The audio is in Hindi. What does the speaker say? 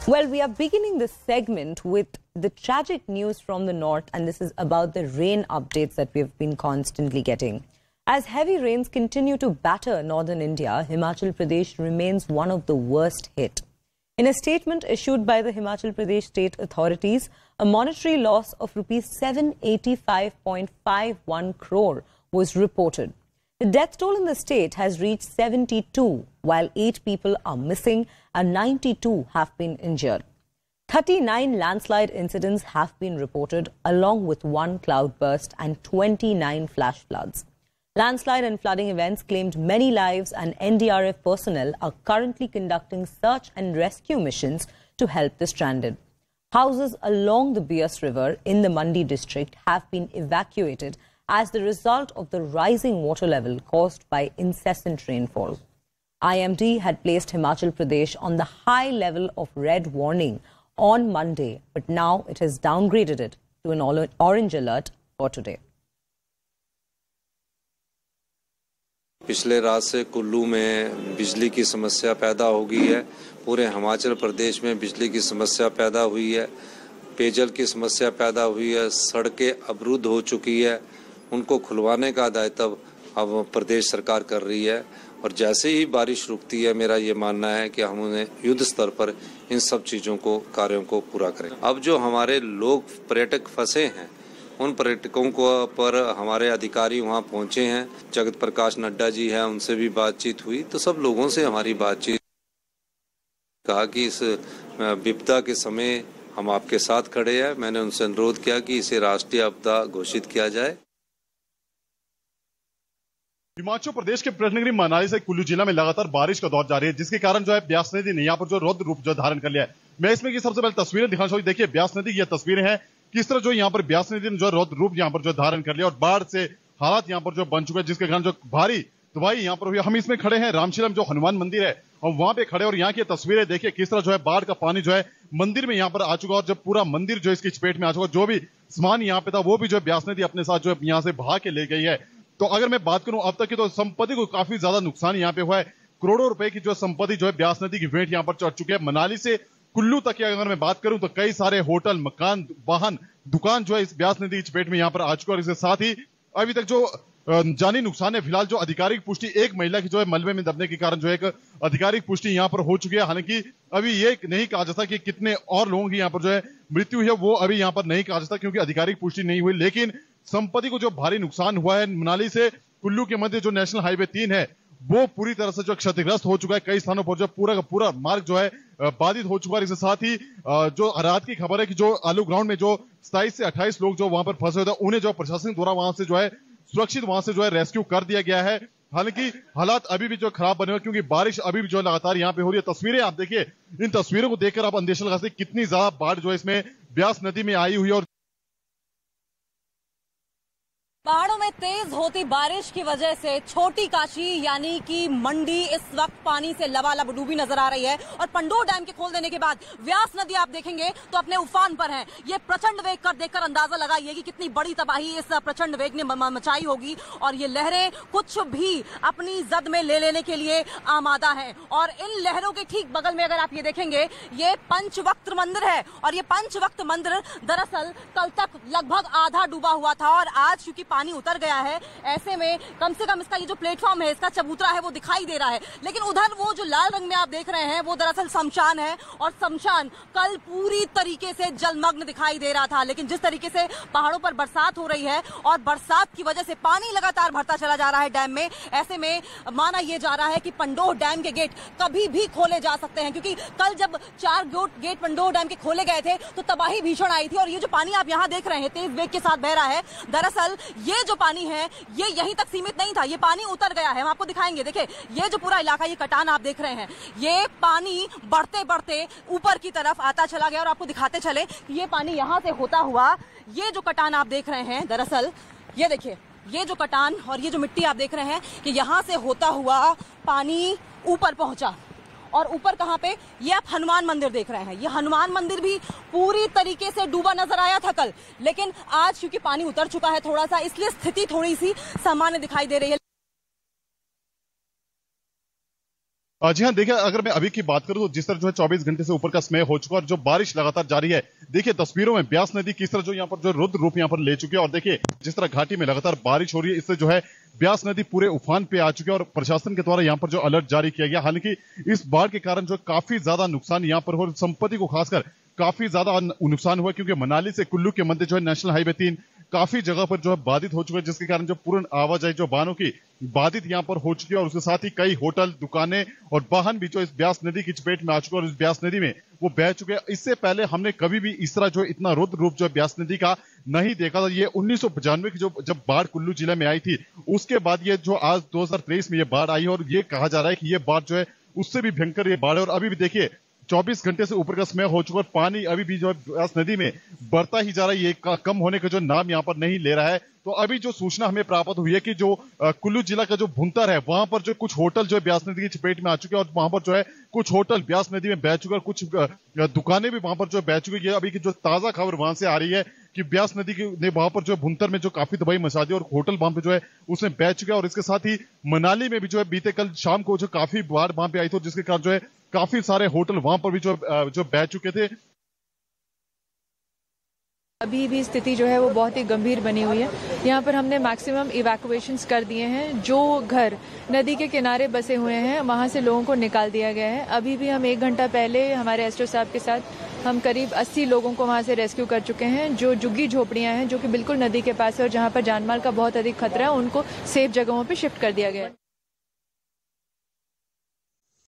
Well, we are beginning this segment with the tragic news from the north, and this is about the rain updates that we have been constantly getting. As heavy rains continue to batter northern India, Himachal Pradesh remains one of the worst hit. In a statement issued by the Himachal Pradesh state authorities, a monetary loss of rupees 785.51 crore was reported. The death toll in the state has reached 72, while 8 people are missing and 92 have been injured. 39 landslide incidents have been reported, along with 1 cloudburst and 29 flash floods. Landslide and flooding events claimed many lives, and NDRF personnel are currently conducting search and rescue missions to help the stranded. Houses along the Beas River in the Mandi district have been evacuated as the result of the rising water level caused by incessant rainfall. IMD had placed Himachal Pradesh on the high level of red warning on Monday, but now it has downgraded it to an orange alert for today. पिछले रात से कुल्लू में बिजली की समस्या पैदा हो गई है। पूरे हिमाचल प्रदेश में बिजली की समस्या पैदा हुई है, पेयजल की समस्या पैदा हुई है, सड़कें अवरुद्ध हो चुकी है। उनको खुलवाने का दायित्व अब प्रदेश सरकार कर रही है, और जैसे ही बारिश रुकती है, मेरा ये मानना है कि हम उन्हें युद्ध स्तर पर इन सब चीज़ों को, कार्यों को पूरा करें। अब जो हमारे लोग पर्यटक फंसे हैं, उन पर्यटकों को पर हमारे अधिकारी वहां पहुंचे हैं। जगत प्रकाश नड्डा जी हैं, उनसे भी बातचीत हुई, तो सब लोगों से हमारी बातचीत कहा कि इस विपदा के समय हम आपके साथ खड़े हैं। मैंने उनसे अनुरोध किया कि इसे राष्ट्रीय आपदा घोषित किया जाए। हिमाचल प्रदेश के पर्यटन नगरी मनाली से कुल्लू जिला में लगातार बारिश का दौर जारी है, जिसके कारण जो है ब्यास नदी ने यहाँ पर जो रौद्र रूप जो धारण कर लिया है। मैं इसमें की सबसे पहले तस्वीरें दिखाना चाहूंगी। देखिए, ब्यास नदी की यह तस्वीरें हैं, किस तरह जो यहाँ पर ब्यास नदी ने जो रौद्र रूप यहाँ पर जो धारण कर लिया, और बाढ़ से हालात यहाँ पर जो बन चुके हैं, जिसके कारण जो भारी तबाही यहाँ पर हुई। हम इसमें खड़े हैं रामशिलम जो हनुमान मंदिर है, और वहां पे खड़े, और यहाँ की तस्वीरें देखिए किस तरह जो है बाढ़ का पानी जो है मंदिर में यहाँ पर आ चुका, और जब पूरा मंदिर जो इसकी चपेट में आ चुका, जो भी सामान यहाँ पे था वो भी जो ब्यास नदी अपने साथ जो है यहाँ से बहा के ले गई है। तो अगर मैं बात करूं अब तक की, तो संपत्ति को काफी ज्यादा नुकसान यहाँ पे हुआ है। करोड़ों रुपए की जो संपत्ति जो है ब्यास नदी की भेंट यहाँ पर चढ़ चुकी है। मनाली से कुल्लू तक की अगर मैं बात करूं, तो कई सारे होटल, मकान, वाहन, दुकान जो है इस ब्यास नदी की चपेट में यहाँ पर आ चुका है। और इसके साथ ही अभी तक जो जानी नुकसान है, फिलहाल जो आधिकारिक पुष्टि एक महिला की जो है मलबे में दबने के कारण जो है एक आधिकारिक पुष्टि यहाँ पर हो चुकी है। हालांकि अभी ये नहीं कहा जाता कि कितने और लोगों की यहाँ पर जो है मृत्यु है, वो अभी यहाँ पर नहीं कहा जाता, क्योंकि आधिकारिक पुष्टि नहीं हुई। लेकिन संपत्ति को जो भारी नुकसान हुआ है, मनाली से कुल्लू के मध्य जो नेशनल हाईवे 3 है, वो पूरी तरह से जो क्षतिग्रस्त हो चुका है। कई स्थानों पर जो पूरा का पूरा मार्ग जो है बाधित हो चुका है। इसके साथ ही जो रात की खबर है कि जो आलू ग्राउंड में जो 27 से 28 लोग जो वहां पर फंसे हुए थे, उन्हें जो प्रशासन द्वारा वहां से जो है सुरक्षित वहां से जो है रेस्क्यू कर दिया गया है। हालांकि हालात अभी भी जो खराब बने हुए, क्योंकि बारिश अभी भी जो लगातार यहाँ पे हो रही है। तस्वीरें आप देखिए, इन तस्वीरों को देखकर आप अंदेशा लगा सकते कितनी ज्यादा बाढ़ जो है इसमें ब्यास नदी में आई हुई है। और पहाड़ों में तेज होती बारिश की वजह से छोटी काशी यानी कि मंडी इस वक्त पानी से लबालब डूबी नजर आ रही है, और पंडोह डैम के खोल देने के बाद व्यास नदी आप देखेंगे तो अपने उफान पर है। ये प्रचंड वेग कर देखकर अंदाजा लगाइए कि कितनी बड़ी तबाही इस प्रचंड वेग ने मचाई होगी, और ये लहरें कुछ भी अपनी जद में ले लेने के लिए आमादा हैं। और इन लहरों के ठीक बगल में अगर आप ये देखेंगे, ये पंचवक्त मंदिर है, और ये पंचवक्त मंदिर दरअसल कल तक लगभग आधा डूबा हुआ था, और आज क्योंकि पानी उतर गया है, ऐसे में कम से कम इसका ये जो प्लेटफॉर्म है, इसका चबूतरा है, वो दिखाई दे रहा है। लेकिन उधर वो जो लाल रंग में आप देख रहे हैं, वो दरअसल शमशान है, और शमशान कल पूरी तरीके से जलमग्न दिखाई दे रहा था। लेकिन जिस तरीके से पहाड़ों पर बरसात हो रही है, और बरसात की वजह से पानी लगातार भरता चला जा रहा है डैम में, ऐसे में माना यह जा रहा है कि पंडोह डैम के गेट कभी भी खोले जा सकते हैं, क्योंकि कल जब 4 गेट पंडोह डैम के खोले गए थे तो तबाही भीषण आई थी। और ये जो पानी आप यहाँ देख रहे हैं तेज वेग के साथ बह रहा है, दरअसल ये जो पानी है ये यहीं तक सीमित नहीं था, ये पानी उतर गया है। हम आपको दिखाएंगे, देखिए ये जो पूरा इलाका, ये कटान आप देख रहे हैं, ये पानी बढ़ते बढ़ते ऊपर की तरफ आता चला गया। और आपको दिखाते चले कि ये पानी यहां से होता हुआ, ये जो कटान आप देख रहे हैं, दरअसल ये देखिए, ये जो कटान और ये जो मिट्टी आप देख रहे हैं कि यहां से होता हुआ पानी ऊपर पहुंचा। और ऊपर कहाँ पे, ये आप हनुमान मंदिर देख रहे हैं, ये हनुमान मंदिर भी पूरी तरीके से डूबा नजर आया था कल, लेकिन आज क्योंकि पानी उतर चुका है थोड़ा सा, इसलिए स्थिति थोड़ी सी सामान्य दिखाई दे रही है। जी हाँ, देखिए अगर मैं अभी की बात करूं तो जिस तरह जो है 24 घंटे से ऊपर का समय हो चुका और जो बारिश लगातार जारी है, देखिए तस्वीरों में ब्यास नदी किस तरह जो यहाँ पर जो रुद्र रूप यहाँ पर ले चुकी है और देखिए जिस तरह घाटी में लगातार बारिश हो रही है, इससे जो है ब्यास नदी पूरे उफान पे आ चुकी है और प्रशासन के द्वारा यहाँ पर जो अलर्ट जारी किया गया। हालांकि इस बाढ़ के कारण जो काफी ज्यादा नुकसान यहाँ पर हो, संपत्ति को खासकर काफी ज्यादा नुकसान हुआ क्योंकि मनाली से कुल्लू के मध्य जो है नेशनल हाईवे 3 काफी जगह पर जो है बाधित हो चुका है, जिसके कारण जो पूर्ण आवाजाही जो वाहनों की बाधित यहाँ पर हो चुकी है और उसके साथ ही कई होटल, दुकानें और वाहन भी जो इस ब्यास नदी की चपेट में आ चुके हैं और इस ब्यास नदी में वो बह चुके हैं। इससे पहले हमने कभी भी इस तरह जो इतना रुद्र रूप जो है ब्यास नदी का नहीं देखा था। ये 1995 की जो जब बाढ़ कुल्लू जिले में आई थी, उसके बाद ये जो आज 2023 में ये बाढ़ आई है और ये कहा जा रहा है कि ये बाढ़ जो है उससे भी भयंकर ये बाढ़ है। और अभी भी देखिए 24 घंटे से ऊपर का समय हो चुका है, पानी अभी भी जो है ब्यास नदी में बढ़ता ही जा रहा है, ये कम होने का जो नाम यहाँ पर नहीं ले रहा है। तो अभी जो सूचना हमें प्राप्त हुई है कि जो कुल्लू जिला का जो भुंतर है, वहां पर जो कुछ होटल जो है ब्यास नदी की चपेट में आ चुके हैं और वहां पर जो है कुछ होटल ब्यास नदी में बह चुके हैं और कुछ दुकानें भी वहां पर जो बह चुकी है। अभी की जो ताजा खबर वहां से आ रही है कि ब्यास नदी ने वहां पर जो भुंतर में जो काफी तबाही मचा दी और होटल वहां पे जो है उसमें बह चुका है और इसके साथ ही मनाली में भी जो है बीते कल शाम को जो काफी बाढ़ वहां पे आई थी, जिसके कारण जो है काफी सारे होटल वहां पर भी जो बह चुके थे। अभी भी स्थिति जो है वो बहुत ही गंभीर बनी हुई है। यहाँ पर हमने मैक्सिमम इवैक्यूएशंस कर दिए हैं। जो घर नदी के किनारे बसे हुए हैं वहाँ से लोगों को निकाल दिया गया है। अभी भी हम 1 घंटा पहले हमारे एसडीओ साहब के साथ हम करीब 80 लोगों को वहाँ से रेस्क्यू कर चुके हैं। जो झुग्गी झोपड़ियाँ हैं जो कि बिल्कुल नदी के पास है और जहाँ पर जानमाल का बहुत अधिक खतरा है, उनको सेफ जगहों पर शिफ्ट कर दिया गया है।